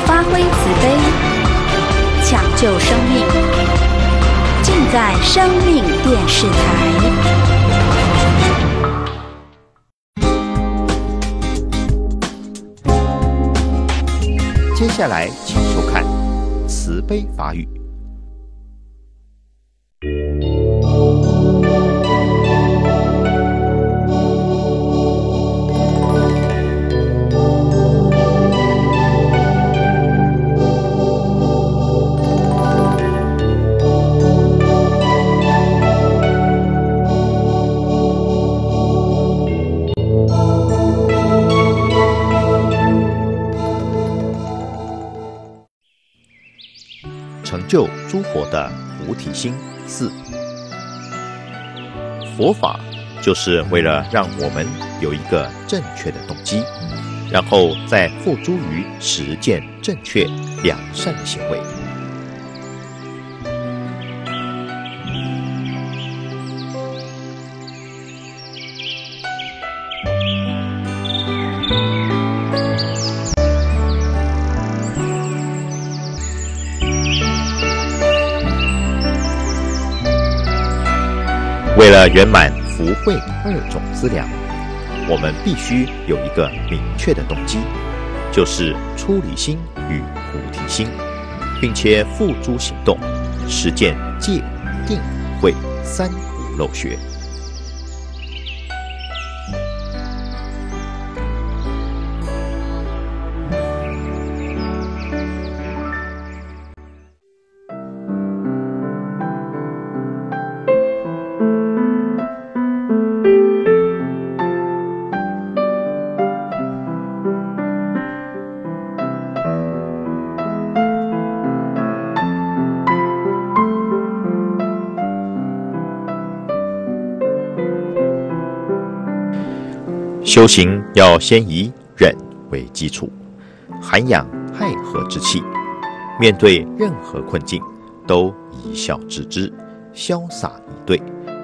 发挥慈悲，抢救生命，尽在生命电视台。 接下来，请收看慈悲法语。成就诸佛的菩提心4。佛法就是为了让我们有一个正确的动机，然后再付诸于实践正确良善的行为。为了圆满福慧2种资粮，我们必须有一个明确的动机，就是出离心与菩提心，并且付诸行动，实践戒、定、慧3无漏学。修行要先以忍为基础，涵养爱和之气，面对任何困境都一笑置之，潇洒以对。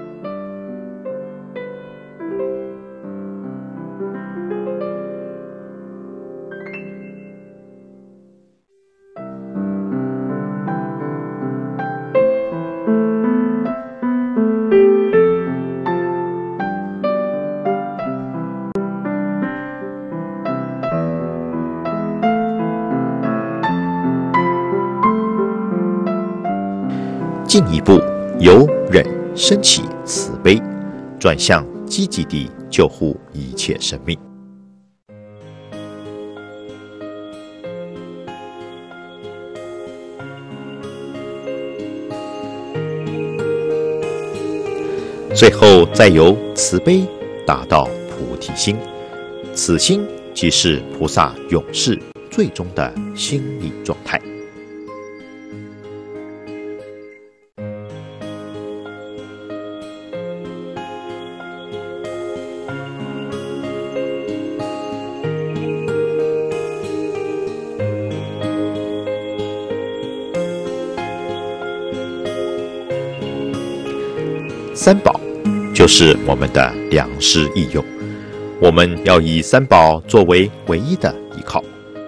进一步由忍升起慈悲，转向积极地救护一切生命。最后再由慈悲达到菩提心，此心即是菩萨永世最终的心理状态。三宝就是我们的良师益友，我们要以三宝作为唯一的依靠。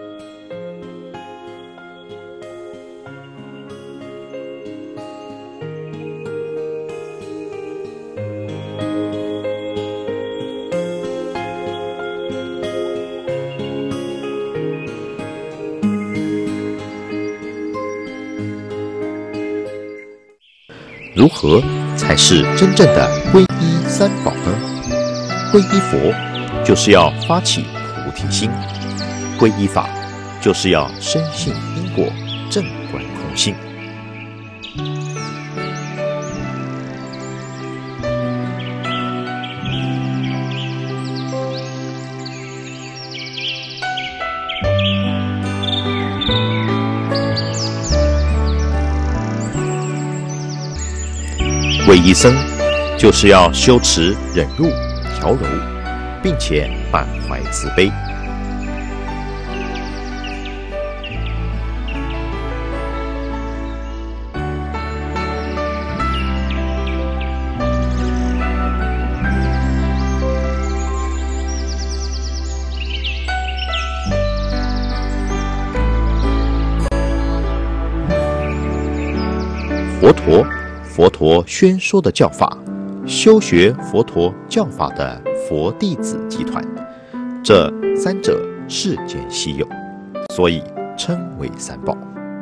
如何才是真正的皈依三宝呢？皈依佛就是要发起菩提心，皈依法就是要深信因果，正观空性。皈依僧就是要修持忍辱、调柔，并且满怀慈悲。 佛陀，佛陀宣说的教法，修学佛陀教法的佛弟子集团，这三者世间稀有，所以称为三宝。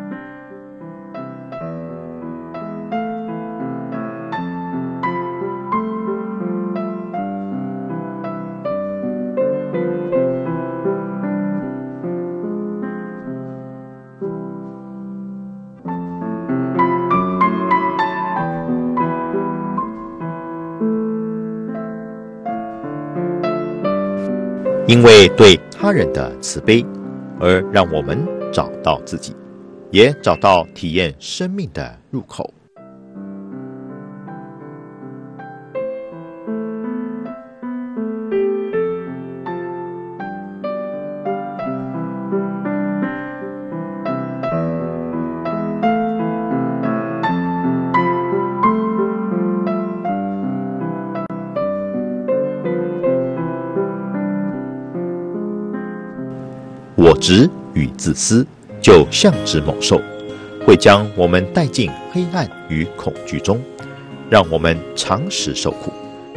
因为对他人的慈悲，而让我们找到自己，也找到体验生命的入口。我执与自私，就像只猛兽，会将我们带进黑暗与恐惧中，让我们长时受苦。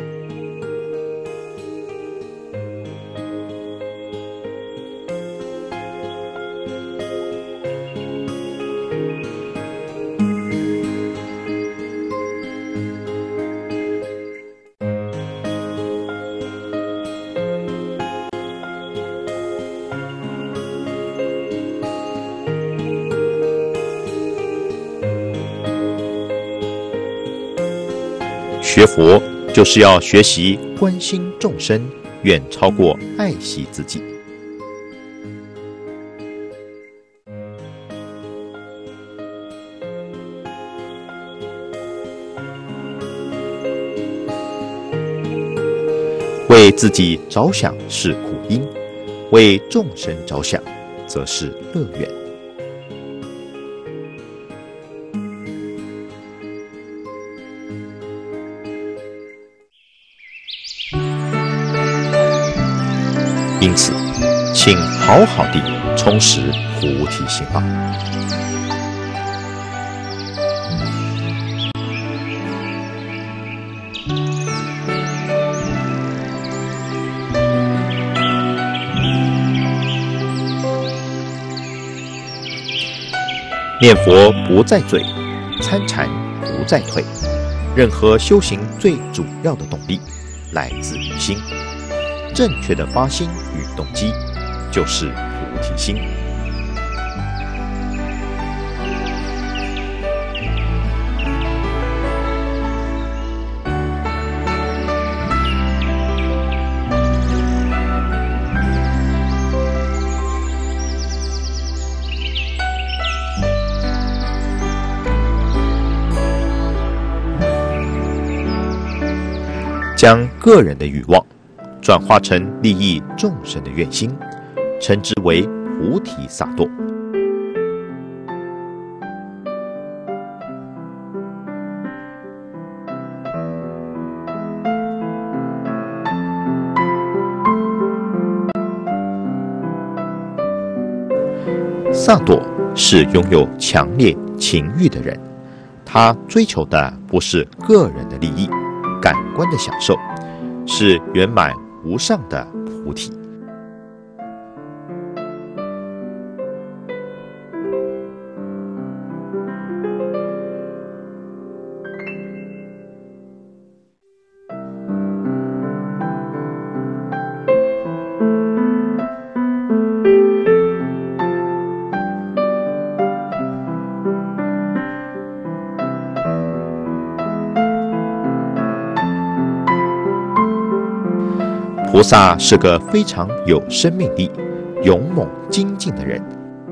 学佛就是要学习关心众生，远超过爱惜自己。为自己着想是苦因，为众生着想则是乐园。因此，请好好地充实菩提心吧。念佛不在嘴，参禅不在腿，任何修行最主要的动力来自于心。正确的发心与动机，就是菩提心。将个人的欲望转化成利益众生的愿心，称之为菩提萨埵。萨埵是拥有强烈情欲的人，他追求的不是个人的利益、感官的享受，是圆满无上的菩提。菩萨是个非常有生命力、勇猛精进的人。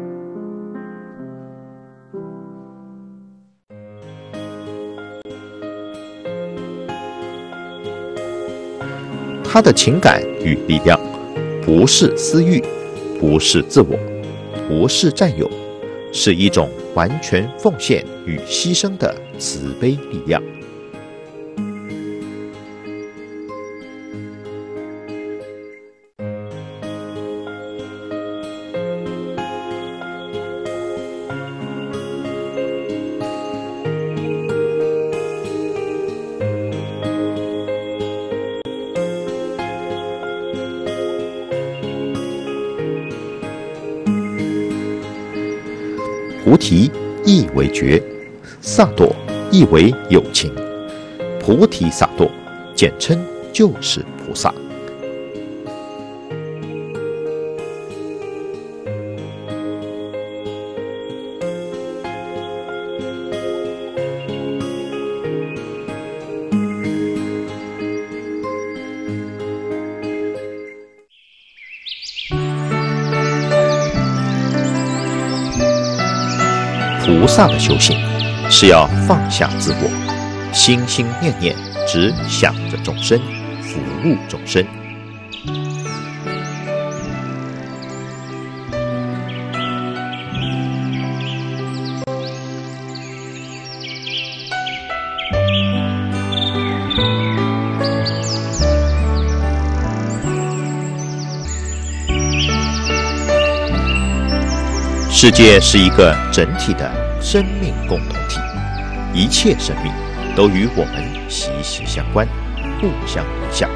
他的情感与力量，不是私欲，不是自我，不是占有，是一种完全奉献与牺牲的慈悲力量。 菩提意为觉，萨埵意为有情。菩提萨埵，简称就是菩萨。菩萨的修行是要放下自我，心心念念只想着众生，服务众生。世界是一个整体的生命共同体，一切生命都与我们息息相关，互相影响。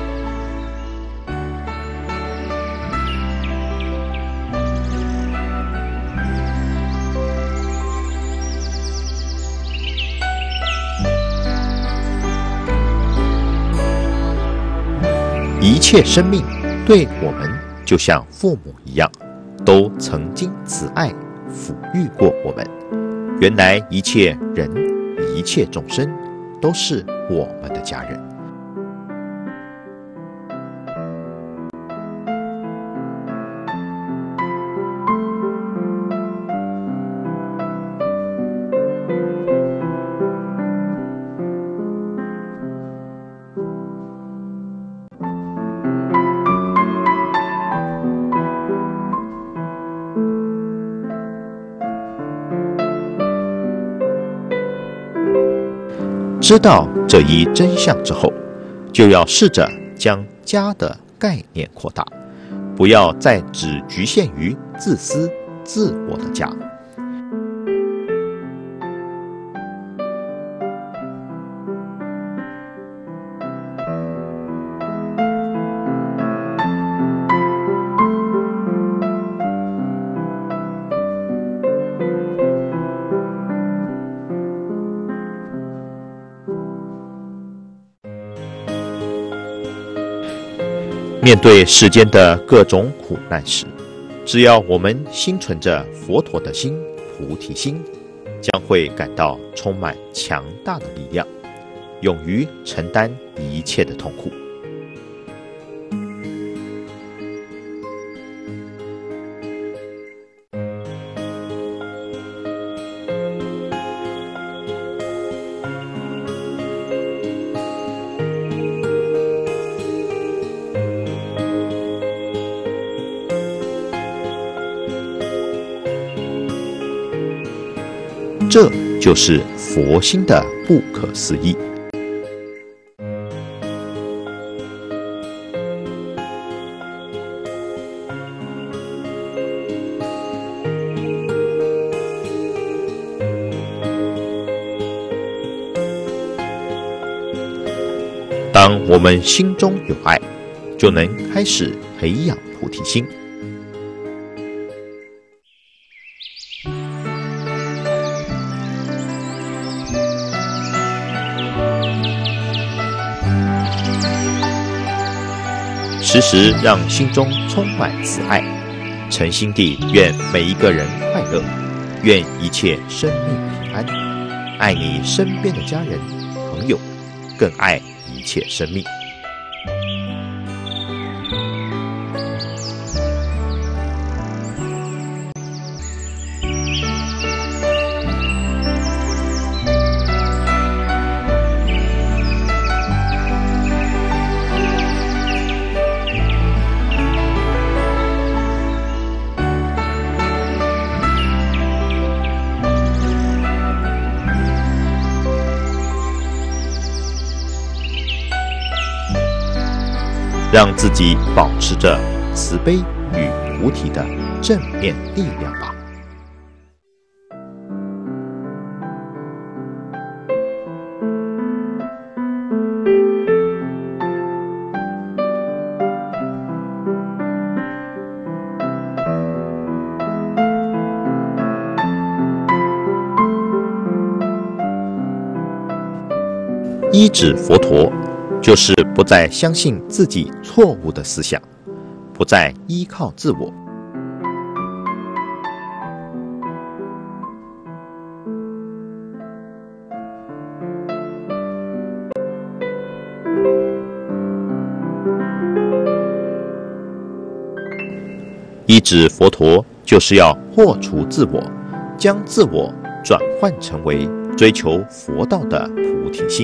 一切生命对我们就像父母一样，都曾经慈爱抚育过我们。原来一切人，一切众生都是我们的家人。知道这一真相之后，就要试着将家的概念扩大，不要再只局限于自私自我的家。面对世间的各种苦难时，只要我们心存着佛陀的心、菩提心，将会感到充满强大的力量，勇于承担一切的痛苦。这就是佛心的不可思议。当我们心中有爱，就能开始培养菩提心。时时让心中充满慈爱，诚心地愿每一个人快乐，愿一切生命平安。爱你身边的家人朋友，更爱一切生命。让自己保持着慈悲与菩提的正面力量吧。 依止佛陀，就是不再相信自己错误的思想，不再依靠自我。依止佛陀，就是要破除自我，将自我转换成为追求佛道的菩提心。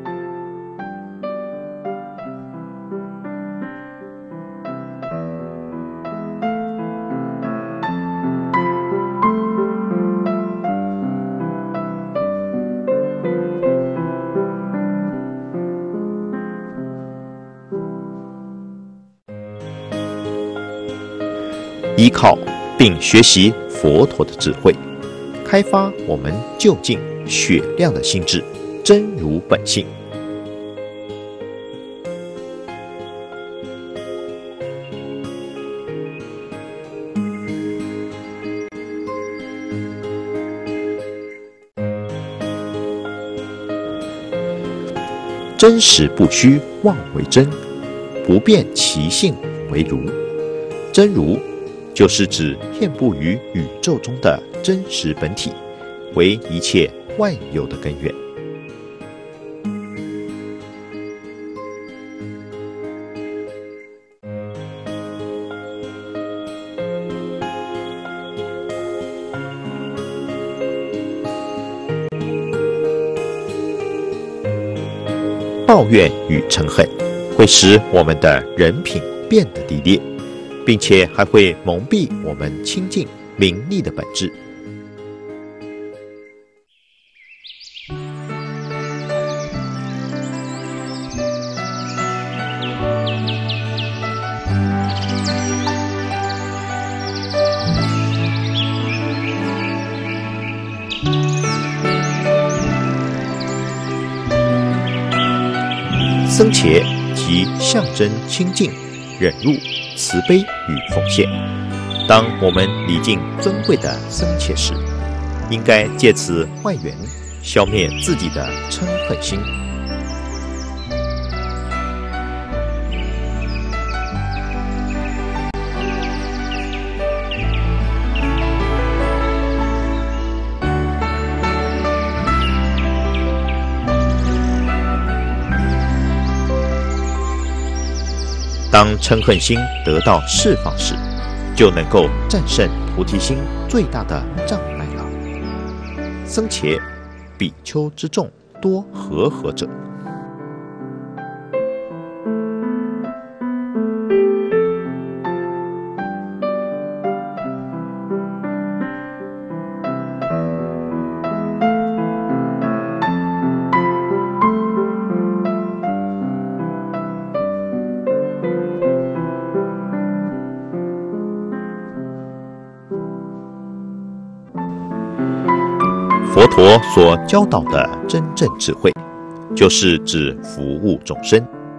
依靠并学习佛陀的智慧，开发我们究竟雪亮的心智，真如本性。真实不虚妄为真，不变其性为如。真如就是指遍布于宇宙中的真实本体，为一切万有的根源。抱怨与嗔恨会使我们的人品变得低劣，并且还会蒙蔽我们清净名利的本质。僧伽即象征清净、忍辱、慈悲与奉献。当我们礼敬尊贵的僧伽时，应该借此外缘消灭自己的嗔恨心。当嗔恨心得到释放时，就能够战胜菩提心最大的障碍了。僧伽，比丘之众多和合者。佛陀所教导的真正智慧，就是指服务众生。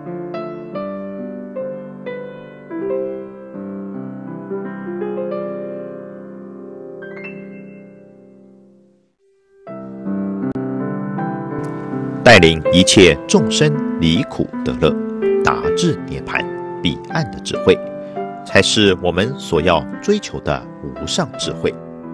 带领一切众生离苦得乐，达至涅槃彼岸的智慧，才是我们所要追求的无上智慧。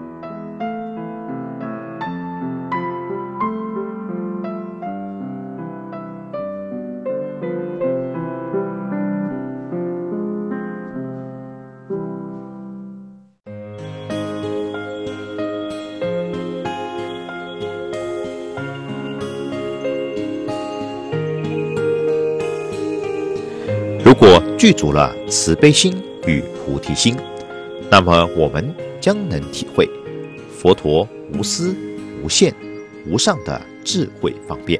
如果具足了慈悲心与菩提心，那么我们将能体会佛陀无私、无限、无上的智慧方便。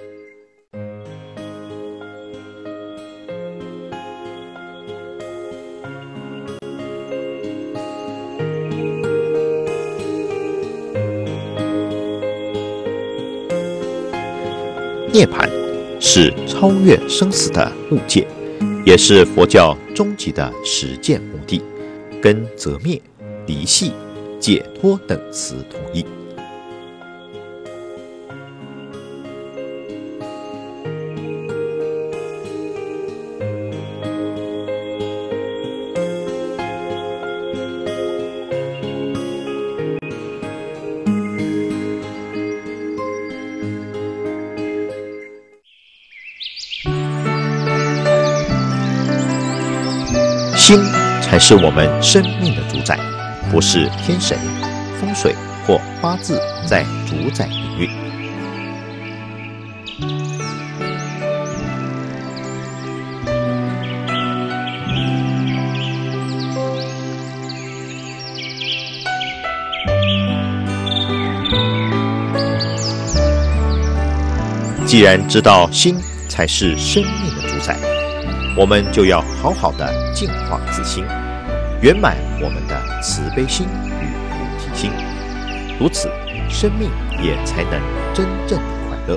涅槃是超越生死的悟界，也是佛教终极的实践目的，跟择灭、离系、解脱等词同义。 才是我们生命的主宰，不是天神、风水或八字在主宰命运。既然知道心才是生命的主宰，我们就要好好的净化自心，圆满我们的慈悲心与菩提心，如此生命也才能真正的快乐。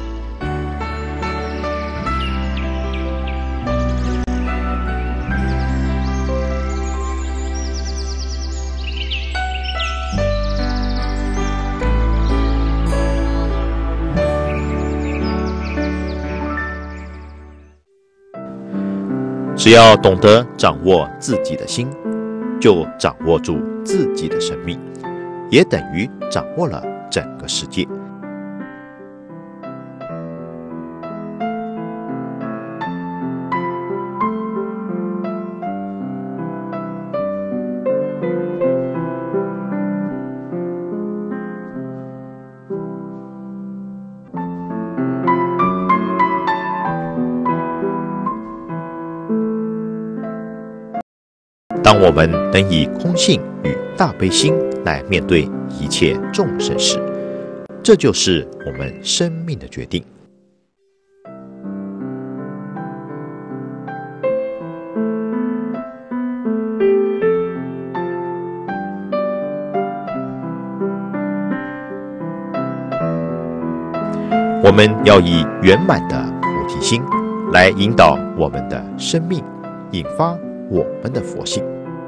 只要懂得掌握自己的心，就掌握住自己的生命，也等于掌握了整个世界。当我们能以空性与大悲心来面对一切众生时，这就是我们生命的决定。我们要以圆满的菩提心来引导我们的生命，引发我们的佛性。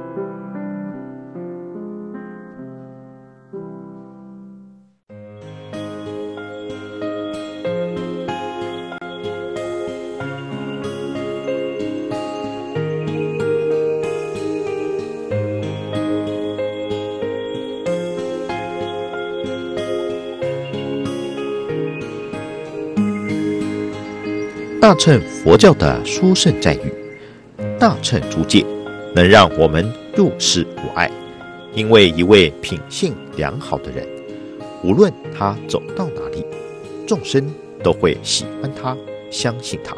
大乘佛教的殊胜赞誉，大乘诸戒能让我们入世无碍，因为一位品性良好的人，无论他走到哪里，众生都会喜欢他，相信他。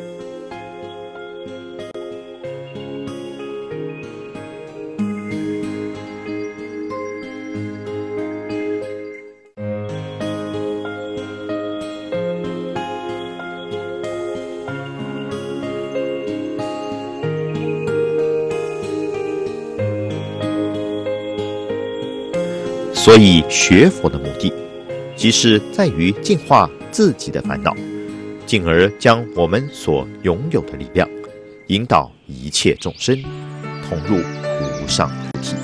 所以学佛的目的，即是在于净化自己的烦恼，进而将我们所拥有的力量，引导一切众生同入无上菩提。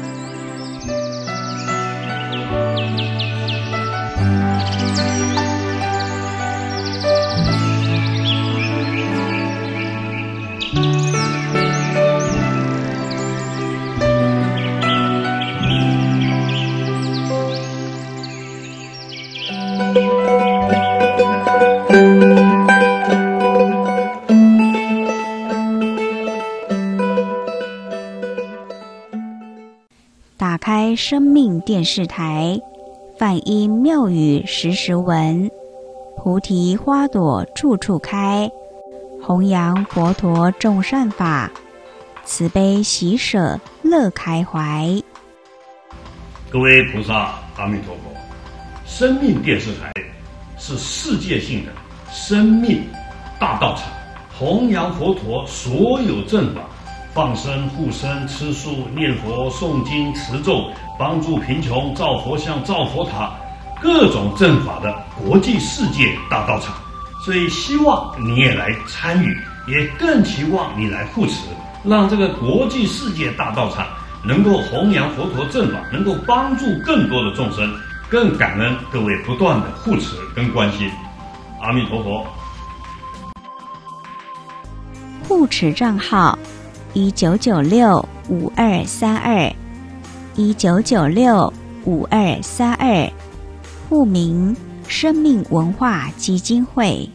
打开生命电视台，梵音妙语时时闻，菩提花朵处处开，弘扬佛陀众善法，慈悲喜舍乐开怀。 各位菩萨，阿弥陀佛！生命电视台是世界性的生命大道场，弘扬佛陀所有正法，放生、护生、吃素、念佛、诵经、持咒，帮助贫穷、造佛像、造佛塔，各种正法的国际世界大道场。所以希望你也来参与，也更期望你来护持，让这个国际世界大道场能够弘扬佛陀正法，能够帮助更多的众生，更感恩各位不断的护持跟关心。阿弥陀佛。 护持账号19965232，19965232，户名生命文化基金会。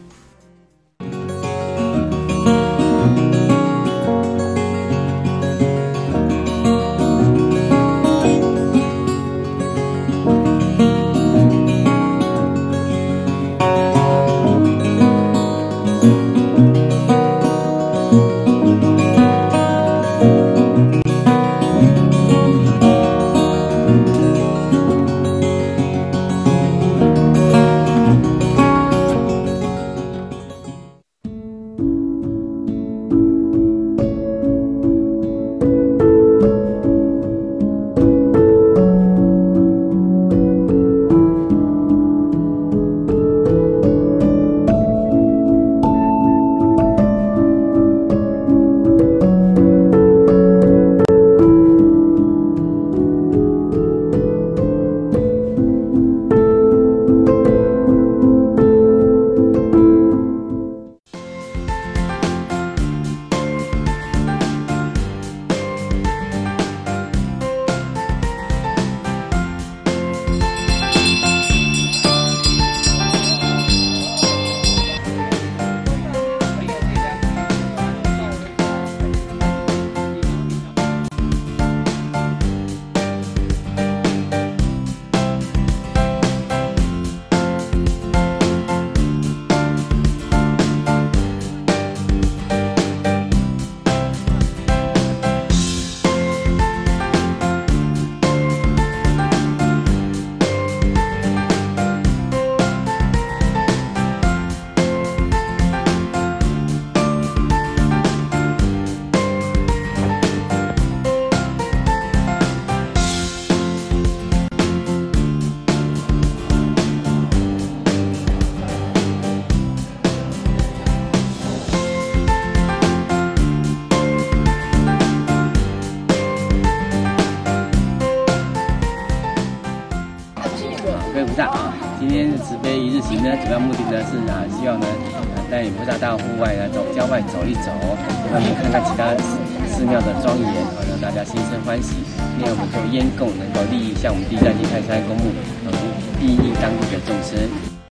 各位菩萨啊，今天慈悲一日行呢，主要目的呢是希望呢带领菩萨到户外郊外走一走，外面看看其他寺庙的庄严，让大家心生欢喜。因为我们做烟供能够利益像我们第三界泰山公墓利益当地的众生。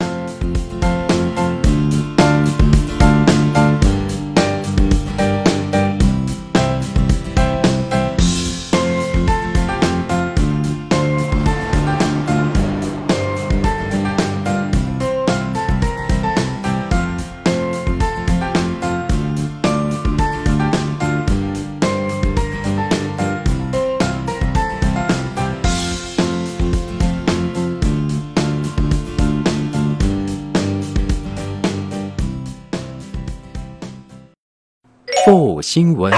佛新闻。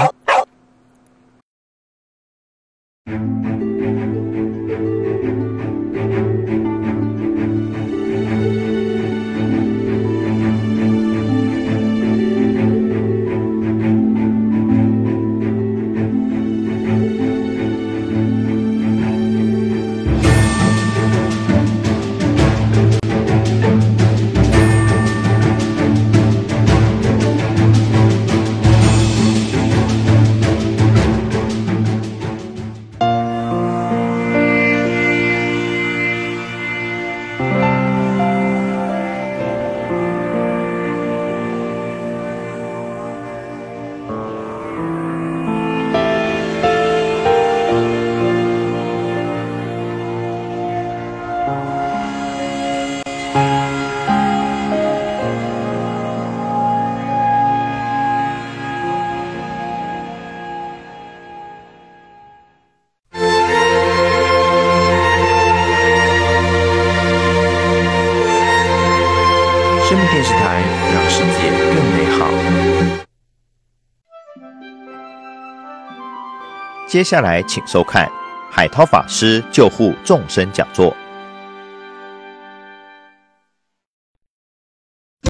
生命电视台，让世界更美好。 接下来请收看海涛法师救护众生讲座。